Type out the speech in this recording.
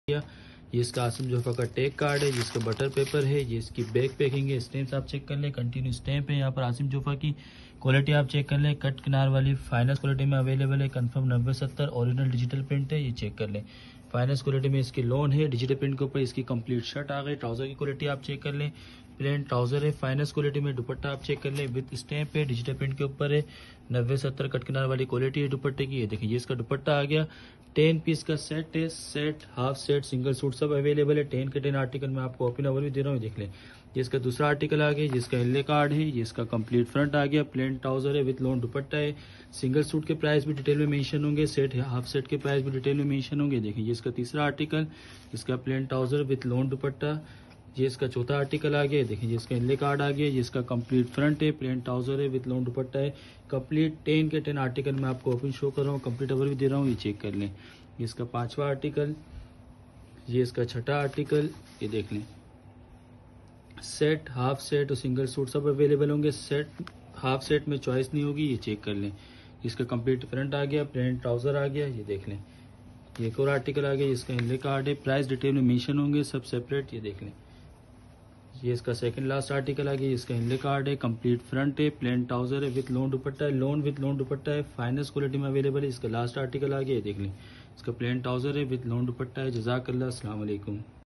ये इसका आसिम जोफा का टेक कार्ड है, जिसका बटर पेपर है, ये इसकी बैक पैकिंग है। स्टैम्प्स आप चेक कर लें, कंटिन्यू स्टैम्प है। यहाँ पर आसिम जोफा की क्वालिटी आप चेक कर लें, कट किनार वाली फाइनेंस क्वालिटी में अवेलेबल है। कंफर्म 9070 ओरिजिनल डिजिटल प्रिंट है, ये चेक कर लें। फाइनेंस क्वालिटी में इसकी लोन है, डिजिटल प्रिंट के ऊपर इसकी कंप्लीट शर्ट आ गई। ट्राउजर की क्वालिटी आप चेक कर लें, प्लेन ट्राउजर है। फाइनेंस क्वालिटी में दुपट्टा आप चेक कर लें, विद स्टैम्प है, डिजिटल प्रिंट के ऊपर है। 9070 कट किनार वाली क्वालिटी है दुपट्टे की। ये देखिए, ये इसका दुपट्टा आ गया। 10 पीस का सेट है, set half set single suit सब अवेलेबल है। 10 के 10 आर्टिकल में आपको ओपन ओवर भी दे रहा हूँ, देख लें। ये इसका दूसरा आर्टिकल आ गया, जिसका हिल्ले कार्ड है। ये इसका कंप्लीट फ्रंट आ गया, प्लेन ट्राउजर है विद लोन दुपट्टा है। सिंगल सूट के प्राइस भी डिटेल में मेंशन होंगे, सेट हाफ सेट के प्राइस भी डिटेल में मेंशन होंगे। देखिए, ये इसका तीसरा आर्टिकल, इसका प्लेन ट्राउजर विद लोन दुपट्टा। ये इसका चौथा आर्टिकल आ गया, देखिए ये इसका हिल्ले कार्ड आ गया। ये इसका कंप्लीट फ्रंट है, प्लेन ट्राउजर है विद लोन दुपट्टा है। कंप्लीट 10 के 10 आर्टिकल में आपको ओपन शो कर रहा हूँ, कंप्लीट ओवर भी दे रहा हूँ, ये चेक कर लें। ये इसका पांचवा आर्टिकल, ये इसका छठा आर्टिकल, ये देख लें। सेट हाफ सेट और सिंगल सूट सब अवेलेबल होंगे। सेट हाफ सेट में चॉइस नहीं होगी, ये चेक कर लें। इसका कंप्लीट फ्रंट आ गया, प्लेन ट्राउजर आ गया, ये देख लें। ये एक और आर्टिकल आ गया, इसका हिल्ले कार्ड है, प्राइस डिटेल में मेंशन होंगे सब सेपरेट, ये देख लें। ये इसका सेकंड लास्ट आर्टिकल आ गया, इसका हिल्ले कार्ड है, कंप्लीट फ्रंट है, प्लेन ट्राउजर है विद लोन दुपट्टा है। लोन विद लोन दुपट्टा है, फाइनेंस क्वालिटी में अवेलेबल है। इसका लास्ट आर्टिकल आ गया, ये देख लें। इसका प्लेन ट्राउजर है विद लोन दुपट्टा है। जज़ाकल्लाह, अस्सलाम वालेकुम।